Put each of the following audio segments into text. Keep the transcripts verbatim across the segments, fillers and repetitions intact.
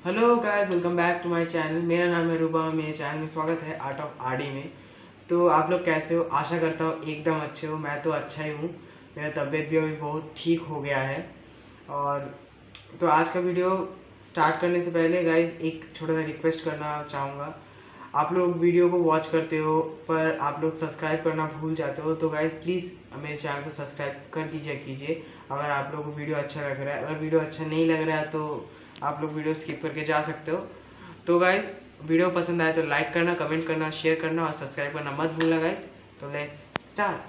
Hello guys, welcome back to my channel. मेरा नाम है रूबा। मेरे चैनल में स्वागत है आर्ट ऑफ आरडी में। तो आप लोग कैसे हो? आशा करता हूँ एकदम अच्छे हो। मैं तो अच्छा ही हूँ। मेरा तबीयत भी अभी बहुत ठीक हो गया है। और तो आज का वीडियो स्टार्ट करने से पहले गाइस एक छोटा सा रिक्वेस्ट करना चाहूँगा। आप लोग वीडियो को वॉच करते हो पर आप लोग सब्सक्राइब करना भूल जाते हो, तो गाइस प्लीज़ मेरे चैनल को सब्सक्राइब कर दीजिए कीजिए अगर आप लोगों को वीडियो अच्छा लग रहा है। अगर वीडियो अच्छा नहीं लग रहा है तो आप लोग वीडियो स्किप करके जा सकते हो। तो गाइस वीडियो पसंद आए तो लाइक करना, कमेंट करना, शेयर करना और सब्सक्राइब करना मत भूलना गाइस। तो लेट्स स्टार्ट।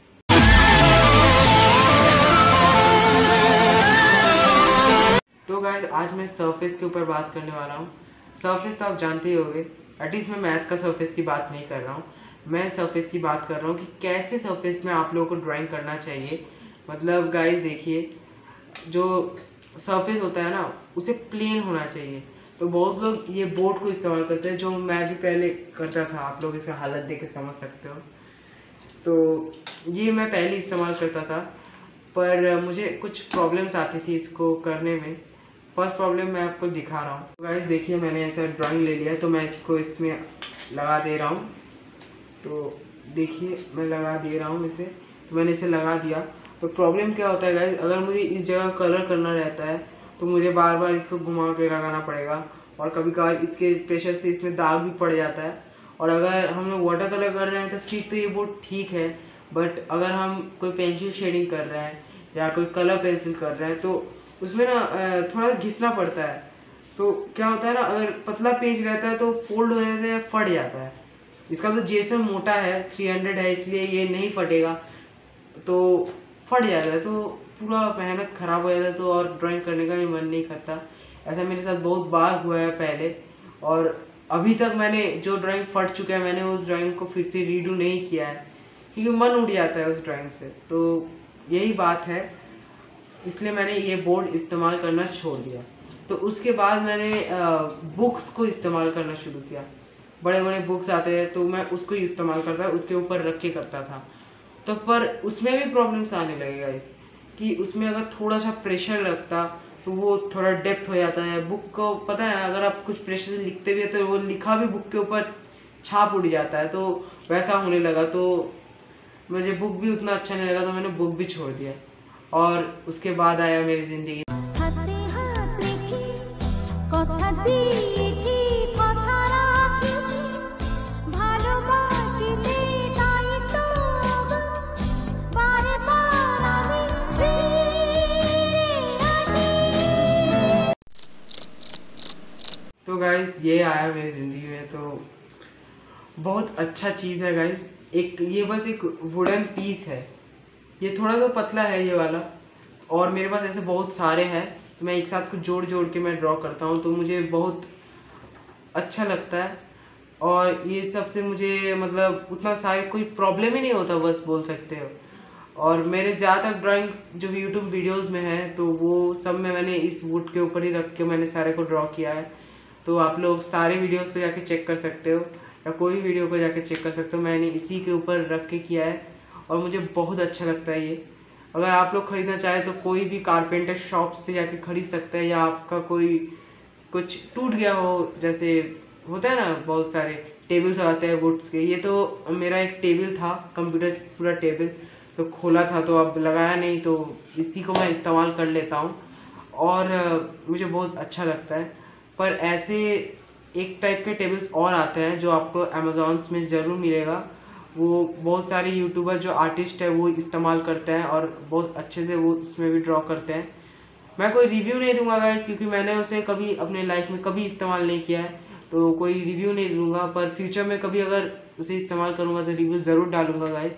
तो गाइस आज मैं सरफेस के ऊपर बात करने वाला हूँ। सरफेस तो आप जानते ही होंगे, एटलीस्ट मैं मैथ का सरफेस की बात नहीं कर रहा हूँ। मैं सरफेस की बात कर रहा हूँ कि कैसे सरफेस में आप लोगों को ड्राइंग करना चाहिए। मतलब गाइस देखिए, जो सरफेस होता है ना उसे प्लेन होना चाहिए। तो बहुत लोग ये बोर्ड को इस्तेमाल करते हैं, जो मैं भी पहले करता था। आप लोग इसका हालत देख के समझ सकते हो। तो ये मैं पहले इस्तेमाल करता था पर मुझे कुछ प्रॉब्लम्स आती थी इसको करने में। फर्स्ट प्रॉब्लम मैं आपको दिखा रहा हूँ। गाइस देखिए, मैंने ऐसा ड्राइंग ले लिया है तो मैं इसको इसमें लगा दे रहा हूँ। तो देखिए मैं लगा दे रहा हूँ इसे। तो मैंने इसे लगा दिया। तो प्रॉब्लम क्या होता है गाइस, अगर मुझे इस जगह कलर करना रहता है तो मुझे बार बार इसको घुमा के लगाना पड़ेगा और कभी कभार इसके प्रेशर से इसमें दाग भी पड़ जाता है। और अगर हम लोग वाटर कलर कर रहे हैं तो फिर तो ये बोर्ड ठीक है, बट अगर हम कोई पेंसिल शेडिंग कर रहे हैं या कोई कलर पेंसिल कर रहे हैं तो उसमें ना थोड़ा घिसना पड़ता है। तो क्या होता है ना, अगर पतला पेज रहता है तो फोल्ड हो जाता है, फट जाता है। इसका तो जेसन मोटा है, थ्री हंड्रेड है, इसलिए ये नहीं फटेगा, तो फट जाता है तो पूरा मेहनत खराब हो जाता है। तो और ड्राइंग करने का भी मन नहीं करता। ऐसा मेरे साथ बहुत बार हुआ है पहले, और अभी तक मैंने जो ड्राइंग फट चुका है मैंने उस ड्राइंग को फिर से रीडू नहीं किया है, क्योंकि मन उड़ जाता है उस ड्राइंग से। तो यही बात है, इसलिए मैंने ये बोर्ड इस्तेमाल करना छोड़ दिया। तो उसके बाद मैंने बुक्स को इस्तेमाल करना शुरू किया। बड़े बड़े बुक्स आते हैं तो मैं उसको ही इस्तेमाल करता, उसके ऊपर रख के करता था। तो पर उसमें भी प्रॉब्लम्स आने लगेगा इस कि उसमें अगर थोड़ा सा प्रेशर लगता तो वो थोड़ा डेप्थ हो जाता है। बुक को पता है ना, अगर आप कुछ प्रेशर से लिखते भी है तो वो लिखा भी बुक के ऊपर छाप उड़ जाता है। तो वैसा होने लगा, तो मुझे बुक भी उतना अच्छा नहीं लगा, तो मैंने बुक भी छोड़ दिया। और उसके बाद आया मेरी ज़िंदगी। तो गाइस ये आया मेरी ज़िंदगी में, तो बहुत अच्छा चीज़ है गाइस। एक ये बस एक वुडन पीस है, ये थोड़ा तो पतला है ये वाला, और मेरे पास ऐसे बहुत सारे हैं। तो मैं एक साथ कुछ जोड़ जोड़ के मैं ड्रॉ करता हूँ, तो मुझे बहुत अच्छा लगता है। और ये सबसे मुझे मतलब उतना सारे कोई प्रॉब्लम ही नहीं होता, बस बोल सकते हो। और मेरे ज़्यादातर ड्राइंग्स जो यूट्यूब वीडियोज़ में है तो वो सब में मैंने इस वुड के ऊपर ही रख के मैंने सारे को ड्रॉ किया है। तो आप लोग सारे वीडियोस को जाके चेक कर सकते हो, या कोई वीडियो को जाके चेक कर सकते हो। मैंने इसी के ऊपर रख के किया है और मुझे बहुत अच्छा लगता है ये। अगर आप लोग ख़रीदना चाहें तो कोई भी कारपेंटर शॉप से जाके ख़रीद सकते हैं, या आपका कोई कुछ टूट गया हो, जैसे होता है ना बहुत सारे टेबल्स आते हैं वुड्स के। ये तो मेरा एक टेबल था, कंप्यूटर पूरा टेबल, तो खोला था तो अब लगाया नहीं, तो इसी को मैं इस्तेमाल कर लेता हूँ और मुझे बहुत अच्छा लगता है। पर ऐसे एक टाइप के टेबल्स और आते हैं जो आपको अमेज़ॉन्स में ज़रूर मिलेगा। वो बहुत सारे यूट्यूबर जो आर्टिस्ट है वो इस्तेमाल करते हैं और बहुत अच्छे से वो उसमें भी ड्रॉ करते हैं। मैं कोई रिव्यू नहीं दूंगा गाइस, क्योंकि मैंने उसे कभी अपने लाइफ में कभी इस्तेमाल नहीं किया है, तो कोई रिव्यू नहीं दूंगा। पर फ्यूचर में कभी अगर उसे इस्तेमाल करूँगा तो रिव्यू ज़रूर डालूँगा गाइस।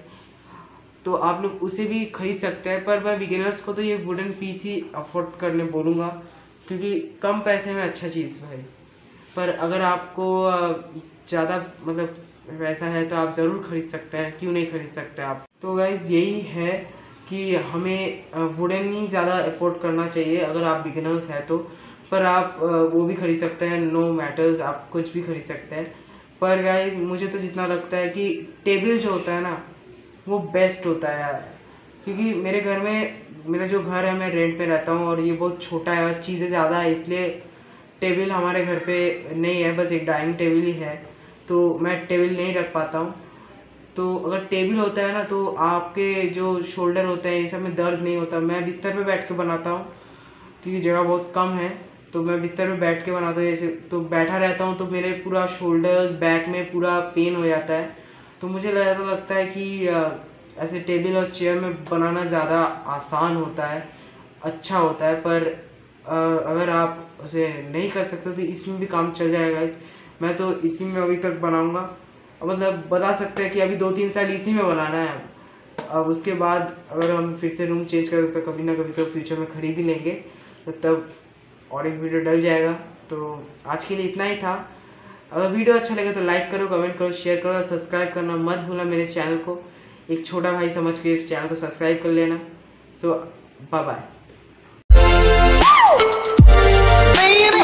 तो आप लोग उसे भी ख़रीद सकते हैं, पर मैं बिगिनर्स को तो ये वुडन पीस ही अफोर्ड करने बोलूँगा, क्योंकि कम पैसे में अच्छा चीज़ भाई। पर अगर आपको ज़्यादा मतलब वैसा है तो आप ज़रूर ख़रीद सकते हैं, क्यों नहीं ख़रीद सकते आप। तो गाइस यही है कि हमें वुडन ही ज़्यादा अफोर्ड करना चाहिए अगर आप बिगिनर्स हैं तो। पर आप वो भी ख़रीद सकते हैं, नो मैटर्स, आप कुछ भी ख़रीद सकते हैं। पर गाइस मुझे तो जितना लगता है कि टेबल जो होता है ना वो बेस्ट होता है यार, क्योंकि मेरे घर में मेरा जो घर है मैं रेंट पे रहता हूँ और ये बहुत छोटा है और चीज़ें ज़्यादा है, इसलिए टेबल हमारे घर पे नहीं है, बस एक डाइनिंग टेबल ही है, तो मैं टेबल नहीं रख पाता हूँ। तो अगर टेबल होता है ना तो आपके जो शोल्डर होते हैं ये सब में दर्द नहीं होता। मैं बिस्तर पे बैठ के बनाता हूँ क्योंकि जगह बहुत कम है, तो मैं बिस्तर पे बैठ के बनाता हूँ। जैसे तो बैठा रहता हूँ तो मेरे पूरा शोल्डर्स बैक में पूरा पेन हो जाता है। तो मुझे ऐसा लगता है कि ऐसे टेबल और चेयर में बनाना ज़्यादा आसान होता है, अच्छा होता है। पर अगर आप उसे नहीं कर सकते तो इसमें भी काम चल जाएगा। मैं तो इसी में अभी तक बनाऊँगा, मतलब बता सकते हैं कि अभी दो तीन साल इसी में बनाना है। अब उसके बाद अगर हम फिर से रूम चेंज करें तो कभी ना कभी तो फ्यूचर में खरीद ही लेंगे, तो तब और एक वीडियो डल जाएगा। तो आज के लिए इतना ही था। अगर वीडियो अच्छा लगे तो लाइक करो, कमेंट करो, शेयर करो, सब्सक्राइब करना मत भूलना मेरे चैनल को। एक छोटा भाई समझ के चैनल को सब्सक्राइब कर लेना। So bye bye.